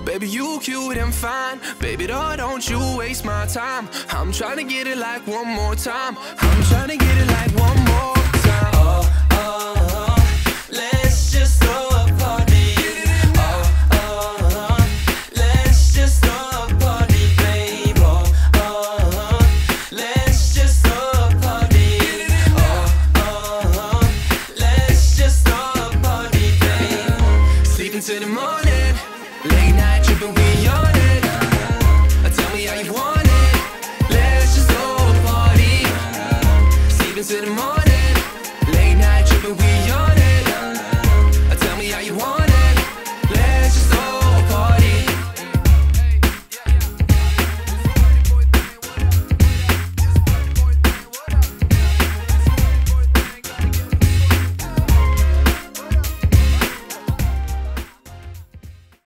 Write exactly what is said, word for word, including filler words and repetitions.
Baby, you cute and fine. Baby, don't, don't you waste my time. I'm trying to get it like one more time. I'm trying to get it like one more.